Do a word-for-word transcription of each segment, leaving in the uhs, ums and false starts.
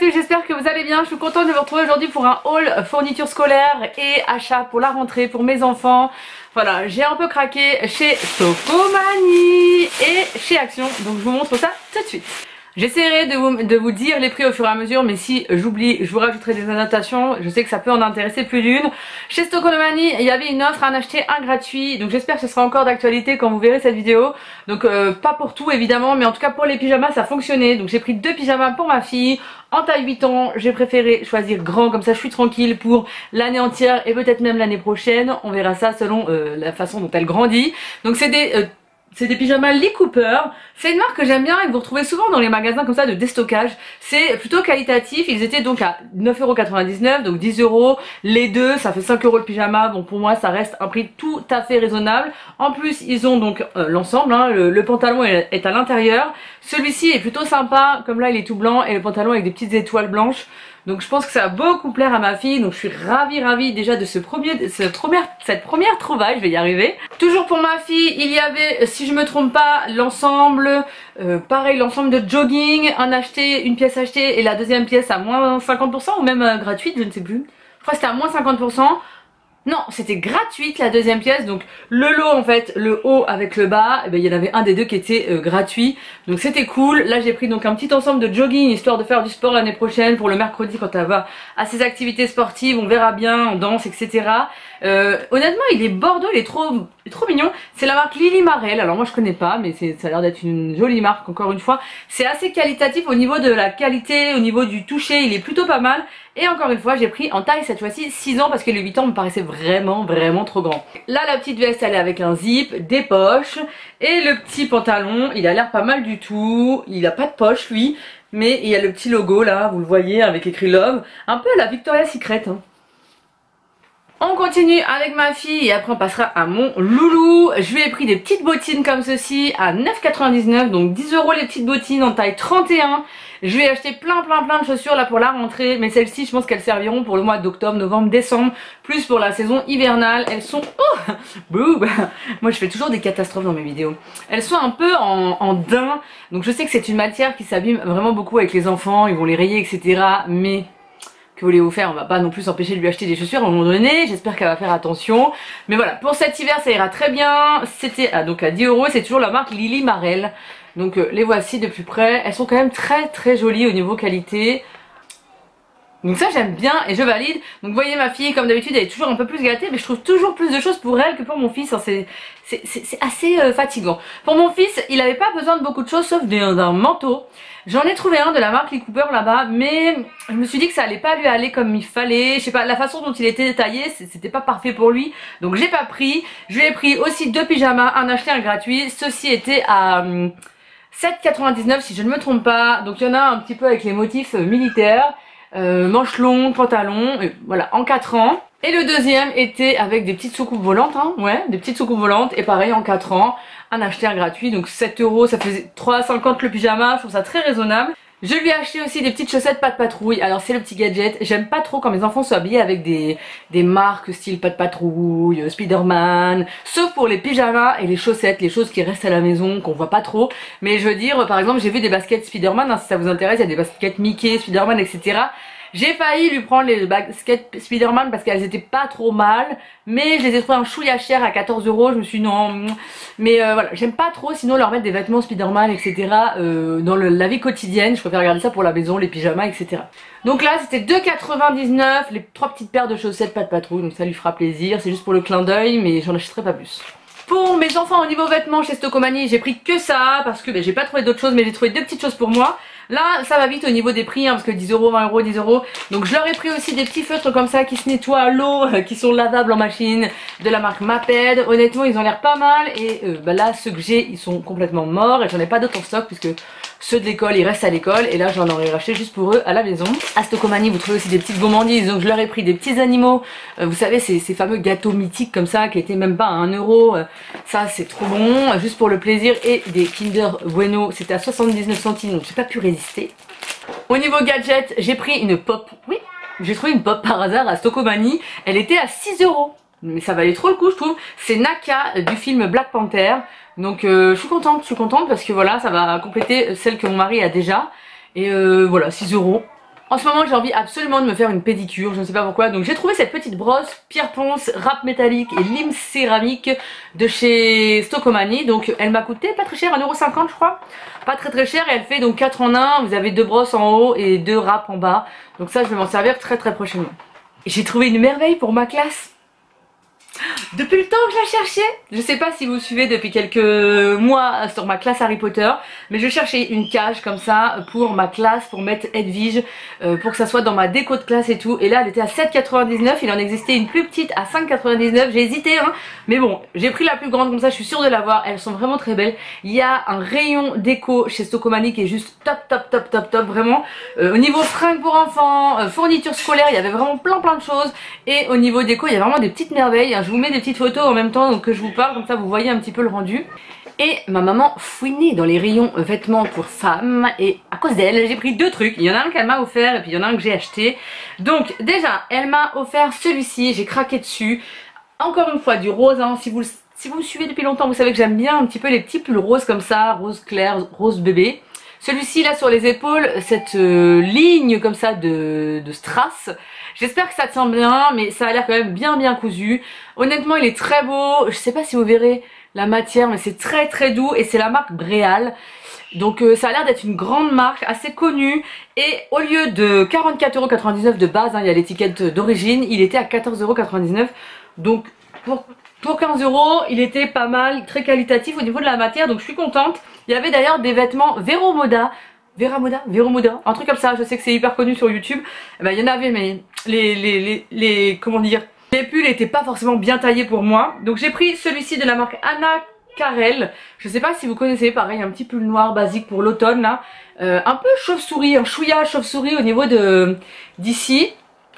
tous, j'espère que vous allez bien. Je suis contente de vous retrouver aujourd'hui pour un haul fourniture scolaire et achat pour la rentrée pour mes enfants. Voilà, j'ai un peu craqué chez Socomani et chez Action, donc je vous montre ça tout de suite. J'essaierai de vous, de vous dire les prix au fur et à mesure, mais si j'oublie, je vous rajouterai des annotations. Je sais que ça peut en intéresser plus d'une. Chez Socomani, il y avait une offre, un acheter, un gratuit. Donc j'espère que ce sera encore d'actualité quand vous verrez cette vidéo. Donc euh, pas pour tout évidemment, mais en tout cas pour les pyjamas ça fonctionnait. Donc j'ai pris deux pyjamas pour ma fille. En taille huit ans, j'ai préféré choisir grand, comme ça je suis tranquille pour l'année entière et peut-être même l'année prochaine. On verra ça selon euh, la façon dont elle grandit. Donc c'est des... Euh, C'est des pyjamas Lee Cooper. C'est une marque que j'aime bien et que vous retrouvez souvent dans les magasins comme ça de déstockage. C'est plutôt qualitatif. Ils étaient donc à neuf euros quatre-vingt-dix-neuf, donc dix euros. Les deux, ça fait cinq euros le pyjama. Bon, pour moi, ça reste un prix tout à fait raisonnable. En plus, ils ont donc euh, l'ensemble. Hein, le, le pantalon est, est à l'intérieur. Celui-ci est plutôt sympa. Comme là, il est tout blanc et le pantalon avec des petites étoiles blanches. Donc je pense que ça va beaucoup plaire à ma fille. Donc je suis ravie ravie déjà de ce premier, ce première, cette première trouvaille. Je vais y arriver. Toujours pour ma fille, il y avait, si je me trompe pas, l'ensemble, euh, pareil, l'ensemble de jogging, un acheté, une pièce achetée et la deuxième pièce à moins cinquante pour cent ou même euh, gratuite, je ne sais plus. Je crois que c'était à moins cinquante pour cent. Non, c'était gratuite la deuxième pièce, donc le lot en fait, le haut avec le bas, eh ben, il y en avait un des deux qui était euh, gratuit, donc c'était cool. Là j'ai pris donc un petit ensemble de jogging histoire de faire du sport l'année prochaine pour le mercredi quand elle va à ses activités sportives, on verra bien, on danse, et cetera. Euh, honnêtement il est bordeaux, il est trop, il est trop mignon. C'est la marque Lily Marel, alors moi je connais pas mais ça a l'air d'être une jolie marque encore une fois. C'est assez qualitatif au niveau de la qualité, au niveau du toucher, il est plutôt pas mal. Et encore une fois j'ai pris en taille cette fois-ci six ans parce que les huit ans me paraissait vraiment vraiment trop grand. Là la petite veste elle est avec un zip, des poches et le petit pantalon il a l'air pas mal du tout. Il a pas de poche lui mais il y a le petit logo là, vous le voyez avec écrit Love, un peu à la Victoria's Secret hein. On continue avec ma fille et après on passera à mon loulou. Je lui ai pris des petites bottines comme ceci à neuf quatre-vingt-dix-neuf, donc dix euros les petites bottines en taille trente et un. Je lui ai acheté plein plein plein de chaussures là pour la rentrée, mais celles-ci je pense qu'elles serviront pour le mois d'octobre, novembre, décembre, plus pour la saison hivernale. Elles sont... Oh Bouh. Moi je fais toujours des catastrophes dans mes vidéos. Elles sont un peu en, en daim, donc je sais que c'est une matière qui s'abîme vraiment beaucoup avec les enfants, ils vont les rayer et cetera. Mais... que voulez-vous faire, on va pas non plus s'empêcher de lui acheter des chaussures à un moment donné, j'espère qu'elle va faire attention. Mais voilà, pour cet hiver ça ira très bien. C'était ah, donc à dix euros, c'est toujours la marque Lily Marel. Donc euh, les voici de plus près, elles sont quand même très très jolies au niveau qualité. Donc ça j'aime bien et je valide. Donc vous voyez ma fille comme d'habitude elle est toujours un peu plus gâtée, mais je trouve toujours plus de choses pour elle que pour mon fils, c'est assez euh, fatigant. Pour mon fils il avait pas besoin de beaucoup de choses sauf d'un manteau. J'en ai trouvé un de la marque Lee Cooper là-bas, mais je me suis dit que ça allait pas lui aller comme il fallait. Je sais pas, la façon dont il était taillé c'était pas parfait pour lui, donc j'ai pas pris. Je lui ai pris aussi deux pyjamas, un acheté un gratuit. Ceci était à... Hum, sept quatre-vingt-dix-neuf si je ne me trompe pas. Donc il y en a un petit peu avec les motifs euh, militaires, euh, manches longues, pantalon, et voilà, en quatre ans. Et le deuxième était avec des petites soucoupes volantes, hein, ouais, des petites soucoupes volantes, et pareil en quatre ans, un acheté un gratuit, donc sept euros, ça faisait trois cinquante le pyjama, je trouve ça très raisonnable. Je lui ai acheté aussi des petites chaussettes pas de patrouille. Alors c'est le petit gadget, j'aime pas trop quand mes enfants sont habillés avec des, des marques style pas de patrouille, Spider-Man, sauf pour les pyjamas et les chaussettes, les choses qui restent à la maison, qu'on voit pas trop. Mais je veux dire, par exemple, j'ai vu des baskets Spider-Man, hein, si ça vous intéresse, il y a des baskets Mickey, Spider-Man, et cetera. J'ai failli lui prendre les baskets Spider-Man parce qu'elles étaient pas trop mal, mais je les ai trouvées un chouïa cher à quatorze euros. Je me suis dit non, mais euh, voilà, j'aime pas trop sinon leur mettre des vêtements Spider-Man, et cetera. Euh, dans le, la vie quotidienne, je préfère regarder ça pour la maison, les pyjamas, et cetera. Donc là c'était deux quatre-vingt-dix-neuf, les trois petites paires de chaussettes pas de patrouille, donc ça lui fera plaisir, c'est juste pour le clin d'œil, mais j'en achèterai pas plus. Pour mes enfants au niveau vêtements chez Socomani, j'ai pris que ça parce que ben, j'ai pas trouvé d'autres choses, mais j'ai trouvé deux petites choses pour moi. Là ça va vite au niveau des prix hein, parce que dix euros, vingt euros, dix euros. Donc je leur ai pris aussi des petits feutres comme ça qui se nettoient à l'eau, qui sont lavables en machine, de la marque Maped. Honnêtement ils ont l'air pas mal et euh, bah là ceux que j'ai ils sont complètement morts et j'en ai pas d'autres en stock puisque ceux de l'école ils restent à l'école et là j'en aurais racheté juste pour eux à la maison. À Socomani vous trouvez aussi des petites gourmandises, donc je leur ai pris des petits animaux, euh, vous savez ces, ces fameux gâteaux mythiques comme ça qui étaient même pas à un euro, euh, ça c'est trop bon, juste pour le plaisir, et des Kinder Bueno, c'était à soixante-dix-neuf centimes donc j'ai pas pu résister. Au niveau gadget j'ai pris une pop, oui j'ai trouvé une pop par hasard à Socomani, elle était à six euros. Mais ça valait trop le coup je trouve. C'est Naka du film Black Panther. Donc euh, je suis contente, je suis contente parce que voilà ça va compléter celle que mon mari a déjà. Et euh, voilà six euros. En ce moment j'ai envie absolument de me faire une pédicure, je ne sais pas pourquoi. Donc j'ai trouvé cette petite brosse pierre ponce, râpe métallique et lime céramique de chez Stokomani. Donc elle m'a coûté pas très cher, un euro cinquante je crois. Pas très très cher et elle fait donc quatre en un. Vous avez deux brosses en haut et deux râpes en bas. Donc ça je vais m'en servir très très prochainement. J'ai trouvé une merveille pour ma classe. Depuis le temps que je la cherchais, je sais pas si vous suivez depuis quelques mois sur ma classe Harry Potter, mais je cherchais une cage comme ça pour ma classe, pour mettre Edwige, euh, pour que ça soit dans ma déco de classe et tout. Et là elle était à sept quatre-vingt-dix-neuf, il en existait une plus petite à cinq quatre-vingt-dix-neuf, j'ai hésité hein, mais bon, j'ai pris la plus grande comme ça, je suis sûre de l'avoir, elles sont vraiment très belles. Il y a un rayon déco chez Stokomani qui est juste top top top top top, vraiment. Euh, au niveau fringues pour enfants, euh, fournitures scolaires, il y avait vraiment plein plein de choses. Et au niveau déco, il y a vraiment des petites merveilles. Je vous mets des petites photos en même temps donc que je vous parle, comme ça vous voyez un petit peu le rendu. Et ma maman fouinait dans les rayons vêtements pour femmes et à cause d'elle j'ai pris deux trucs. Il y en a un qu'elle m'a offert et puis il y en a un que j'ai acheté. Donc déjà elle m'a offert celui-ci, j'ai craqué dessus. Encore une fois du rose hein. Si vous, si vous me suivez depuis longtemps vous savez que j'aime bien un petit peu les petits pulls roses comme ça, rose clair, rose bébé. Celui-ci là sur les épaules, cette euh, ligne comme ça de, de strass. J'espère que ça tient bien, mais ça a l'air quand même bien bien cousu. Honnêtement il est très beau, je sais pas si vous verrez la matière mais c'est très très doux et c'est la marque Bréal. Donc euh, ça a l'air d'être une grande marque assez connue et au lieu de quarante-quatre euros quatre-vingt-dix-neuf de base, hein, il y a l'étiquette d'origine, il était à quatorze euros quatre-vingt-dix-neuf. Donc pour, pour quinze euros il était pas mal, très qualitatif au niveau de la matière donc je suis contente. Il y avait d'ailleurs des vêtements Vero Moda. Vera Moda, Vero Moda, un truc comme ça, je sais que c'est hyper connu sur YouTube. Eh ben, il y en avait mais les, les, les, les comment dire, les pulls étaient pas forcément bien taillés pour moi. Donc j'ai pris celui-ci de la marque Anna Karel. Je sais pas si vous connaissez, pareil, un petit pull noir basique pour l'automne là. Euh, un peu chauve-souris, un chouïa chauve-souris au niveau de d'ici.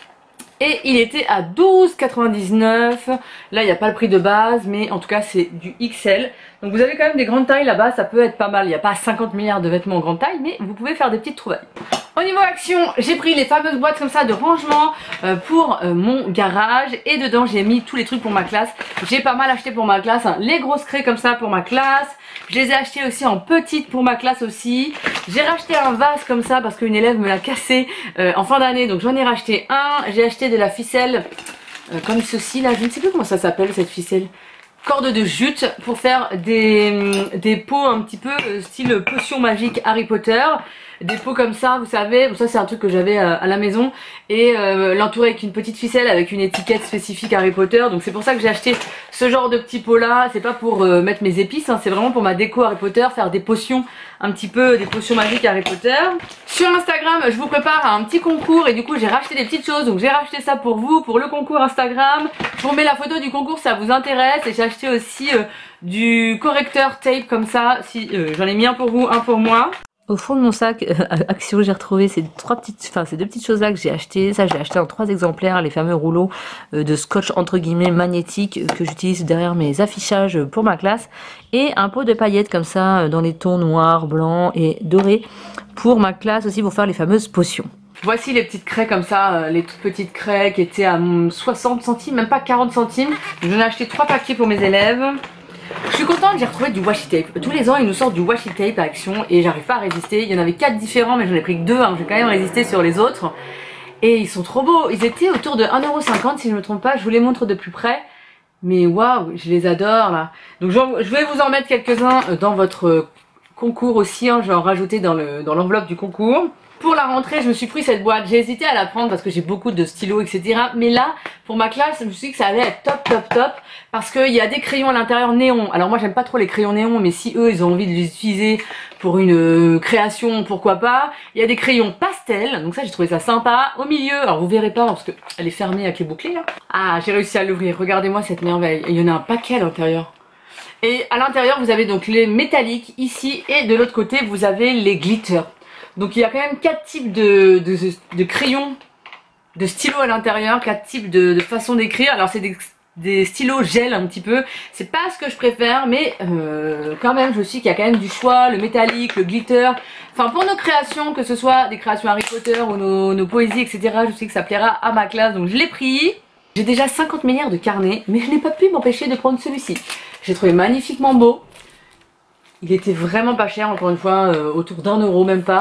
Et il était à douze quatre-vingt-dix-neuf. Là il n'y a pas le prix de base mais en tout cas c'est du X L. Donc vous avez quand même des grandes tailles là-bas, ça peut être pas mal. Il n'y a pas cinquante milliards de vêtements en grande taille mais vous pouvez faire des petites trouvailles. Au niveau action, j'ai pris les fameuses boîtes comme ça de rangement euh, pour euh, mon garage. Et dedans j'ai mis tous les trucs pour ma classe. J'ai pas mal acheté pour ma classe, hein. Les grosses craies comme ça pour ma classe. Je les ai achetées aussi en petites pour ma classe aussi. J'ai racheté un vase comme ça parce qu'une élève me l'a cassé euh, en fin d'année. Donc j'en ai racheté un. J'ai acheté de la ficelle euh, comme ceci là. Je ne sais plus comment ça s'appelle cette ficelle. Corde de jute pour faire des, des pots un petit peu euh, style potion magique Harry Potter. Des pots comme ça, vous savez, ça c'est un truc que j'avais à, à la maison. Et euh, l'entourer avec une petite ficelle avec une étiquette spécifique Harry Potter. Donc c'est pour ça que j'ai acheté ce genre de petits pots là. C'est pas pour euh, mettre mes épices, hein, c'est vraiment pour ma déco Harry Potter. Faire des potions, un petit peu des potions magiques Harry Potter. Sur Instagram je vous prépare un petit concours et du coup j'ai racheté des petites choses. Donc j'ai racheté ça pour vous, pour le concours Instagram. Je vous mets la photo du concours si ça vous intéresse. Et j'ai acheté aussi euh, du correcteur tape comme ça. Si euh, j'en ai mis un pour vous, un pour moi. Au fond de mon sac euh, Action, j'ai retrouvé ces trois petites, enfin ces deux petites choses là que j'ai acheté. Ça j'ai acheté en trois exemplaires, les fameux rouleaux euh, de scotch entre guillemets magnétique euh, que j'utilise derrière mes affichages pour ma classe, et un pot de paillettes comme ça euh, dans les tons noirs, blancs et dorés pour ma classe aussi pour faire les fameuses potions. Voici les petites craies comme ça, euh, les toutes petites craies qui étaient à soixante centimes, même pas quarante centimes. J'en ai acheté trois paquets pour mes élèves. Je suis contente, j'ai retrouvé du washi tape. Tous les ans ils nous sortent du washi tape à Action et j'arrive pas à résister. Il y en avait quatre différents mais j'en ai pris que deux, hein. J'ai quand même résisté sur les autres. Et ils sont trop beaux. Ils étaient autour de un euro cinquante si je me trompe pas. Je vous les montre de plus près. Mais waouh, je les adore là. Donc je vais vous en mettre quelques-uns dans votre concours aussi, hein. Je vais en rajouter dans le dans l'enveloppe du concours. Pour la rentrée, je me suis pris cette boîte. J'ai hésité à la prendre parce que j'ai beaucoup de stylos, et cetera. Mais là, pour ma classe, je me suis dit que ça allait être top, top, top. Parce qu'il y a des crayons à l'intérieur néon. Alors moi, j'aime pas trop les crayons néons, mais si eux, ils ont envie de les utiliser pour une euh, création, pourquoi pas. Il y a des crayons pastel. Donc ça, j'ai trouvé ça sympa. Au milieu, alors vous verrez pas parce qu'elle est fermée avec les bouclés là. Ah, j'ai réussi à l'ouvrir. Regardez-moi cette merveille. Il y en a un paquet à l'intérieur. Et à l'intérieur, vous avez donc les métalliques ici. Et de l'autre côté, vous avez les glitters. Donc il y a quand même quatre types de, de, de crayons, de stylos à l'intérieur, quatre types de, de façons d'écrire. Alors c'est des, des stylos gel un petit peu, c'est pas ce que je préfère, mais euh, quand même je sais qu'il y a quand même du choix, le métallique, le glitter. Enfin pour nos créations, que ce soit des créations Harry Potter ou nos, nos poésies, et cetera. Je sais que ça plaira à ma classe, donc je l'ai pris. J'ai déjà cinquante milliards de carnets, mais je n'ai pas pu m'empêcher de prendre celui-ci. J'ai trouvé magnifiquement beau. Il était vraiment pas cher, encore une fois, euh, autour d'un euro, même pas.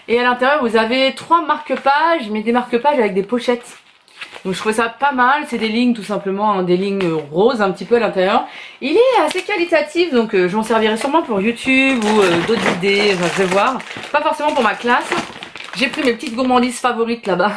Et à l'intérieur vous avez trois marque-pages, mais des marque-pages avec des pochettes. Donc je trouvais ça pas mal, c'est des lignes tout simplement, hein, des lignes roses un petit peu à l'intérieur. Il est assez qualitatif, donc euh, je m'en servirai sûrement pour YouTube ou euh, d'autres idées, enfin je vais voir. Pas forcément pour ma classe. J'ai pris mes petites gourmandises favorites là-bas.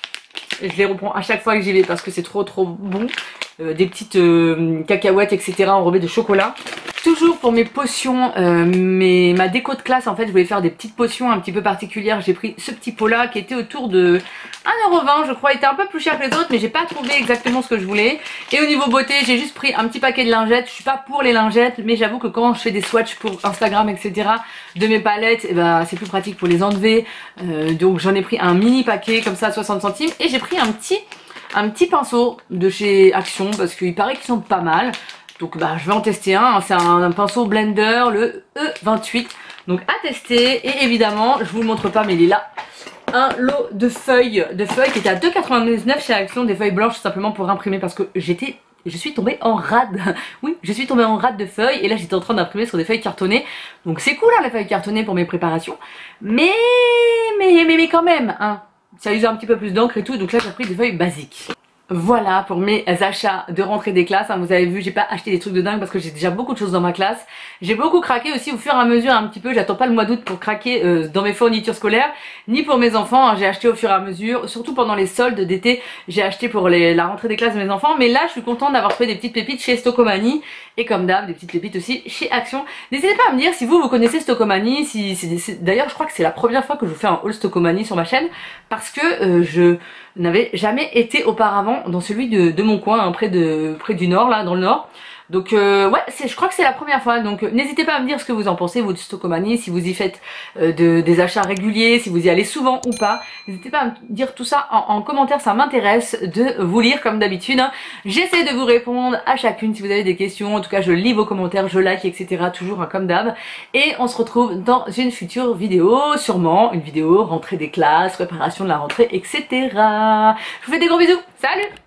Je les reprends à chaque fois que j'y vais parce que c'est trop trop bon. Euh, des petites euh, cacahuètes et cetera enrobées de chocolat. Toujours pour mes potions, euh, mes, ma déco de classe en fait je voulais faire des petites potions un petit peu particulières. J'ai pris ce petit pot là qui était autour de un euro vingt je crois, il était un peu plus cher que les autres mais j'ai pas trouvé exactement ce que je voulais. Et au niveau beauté j'ai juste pris un petit paquet de lingettes. Je suis pas pour les lingettes mais j'avoue que quand je fais des swatchs pour Instagram etc de mes palettes, eh ben, c'est plus pratique pour les enlever. Euh, donc j'en ai pris un mini paquet comme ça à soixante centimes et j'ai pris un petit, un petit pinceau de chez Action parce qu'il paraît qu'ils sont pas mal. Donc bah je vais en tester un, c'est un, un pinceau blender, le E vingt-huit. Donc à tester et évidemment, je vous le montre pas mais il est là. Un lot de feuilles, de feuilles qui était à deux quatre-vingt-dix-neuf chez Action, des feuilles blanches simplement pour imprimer parce que j'étais... Je suis tombée en rade, oui je suis tombée en rade de feuilles et là j'étais en train d'imprimer sur des feuilles cartonnées. Donc c'est cool hein, les feuilles cartonnées pour mes préparations. Mais, mais, mais, mais quand même, hein, ça use un petit peu plus d'encre et tout, donc là j'ai pris des feuilles basiques. Voilà pour mes achats de rentrée des classes, hein, vous avez vu j'ai pas acheté des trucs de dingue parce que j'ai déjà beaucoup de choses dans ma classe. J'ai beaucoup craqué aussi au fur et à mesure un petit peu, j'attends pas le mois d'août pour craquer euh, dans mes fournitures scolaires, ni pour mes enfants, hein, j'ai acheté au fur et à mesure, surtout pendant les soldes d'été, j'ai acheté pour les, la rentrée des classes de mes enfants, mais là je suis contente d'avoir trouvé des petites pépites chez Stocomanie, et comme d'hab des petites pépites aussi chez Action. N'hésitez pas à me dire si vous vous connaissez Stocomanie, si, si, d'ailleurs je crois que c'est la première fois que je vous fais un haul Stocomanie sur ma chaîne, parce que euh, je n'avais jamais été auparavant dans celui de, de mon coin, hein, près, de, près du nord, là, dans le nord. Donc euh, ouais, je crois que c'est la première fois, donc euh, n'hésitez pas à me dire ce que vous en pensez, vous de Stocomanie, si vous y faites euh, de, des achats réguliers, si vous y allez souvent ou pas. N'hésitez pas à me dire tout ça en, en commentaire, ça m'intéresse de vous lire comme d'habitude. Hein. J'essaie de vous répondre à chacune si vous avez des questions, en tout cas je lis vos commentaires, je like, et cetera. Toujours hein, comme d'hab. Et on se retrouve dans une future vidéo, sûrement une vidéo rentrée des classes, préparation de la rentrée, et cetera. Je vous fais des gros bisous, salut!